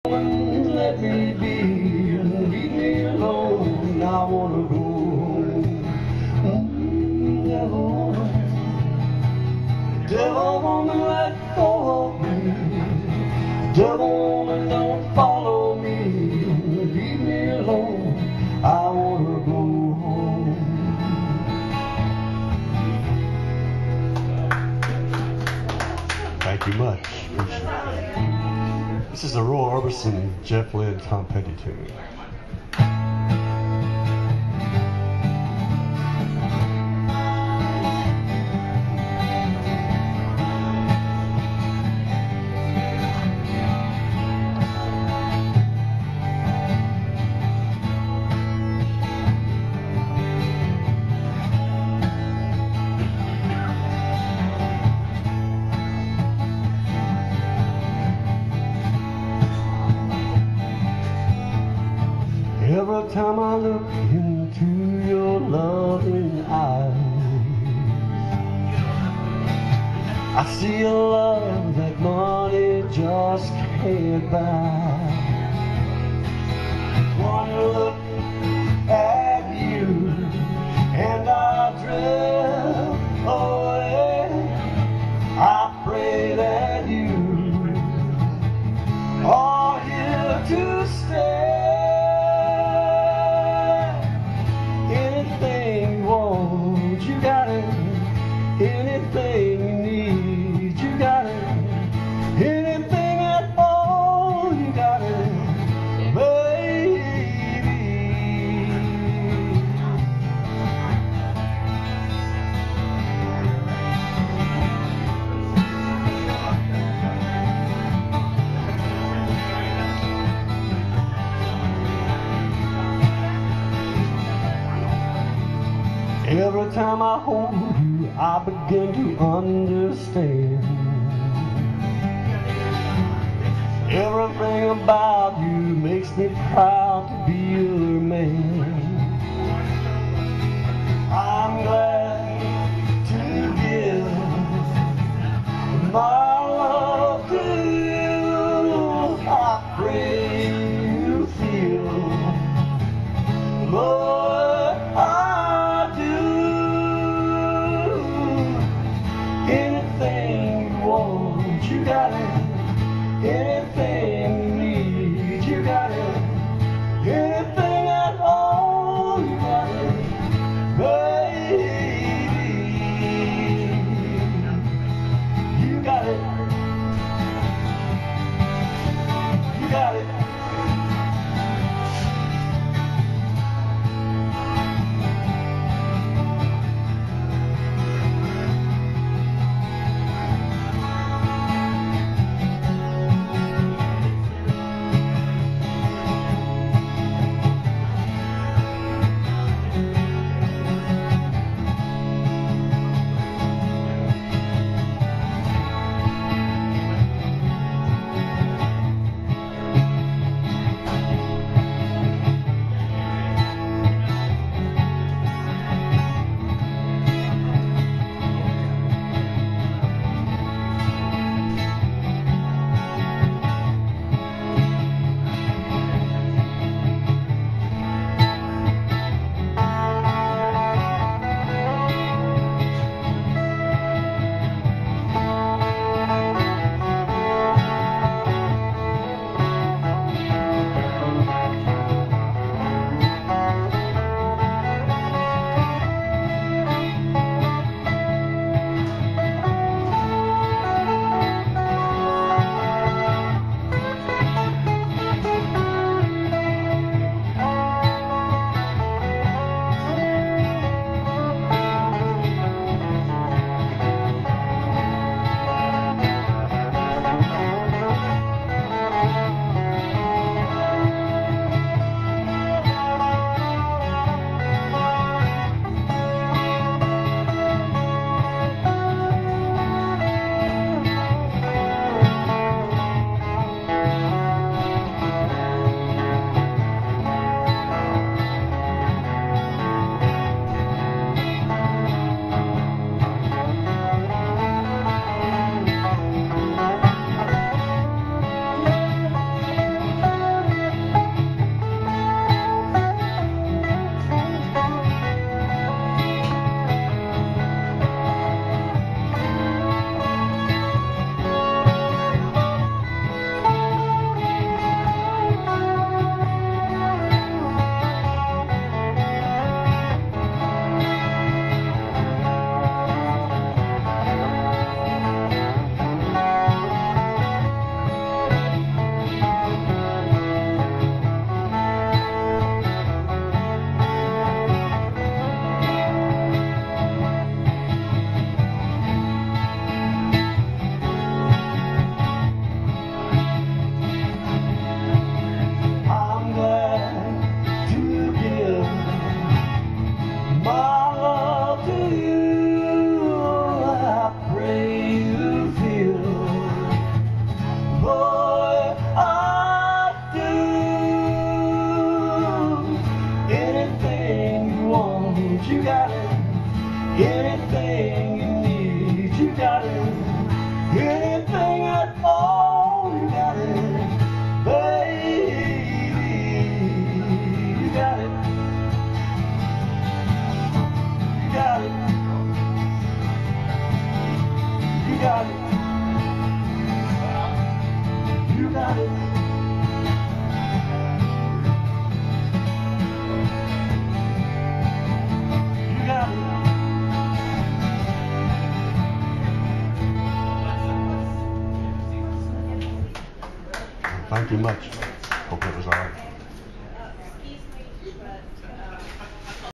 Let me be and leave me alone. I wanna go home. Devil woman, let go of me. Devil woman, don't follow me. Leave me alone. I wanna go home. Thank you much. This is a Roy Orbison, Jeff Lynne, Tom Petty tune. Every time I look into your loving eyes, I see a love that money just can't buy. One look at you and I drift away. I pray that you are here to stay. You got it. Anything you need, you got it. Anything at all, you got it, baby. Every time I hold you, I begin to understand. Everything about you makes me proud to be your man. I'm glad to give my love to you. I pray you feel what I do. Anything you want, you got it. Anything you need, you got it. Anything at all, you got it, baby. You got it. You got it. got it. You got it. You got it. Thank you much. Hope it was alright.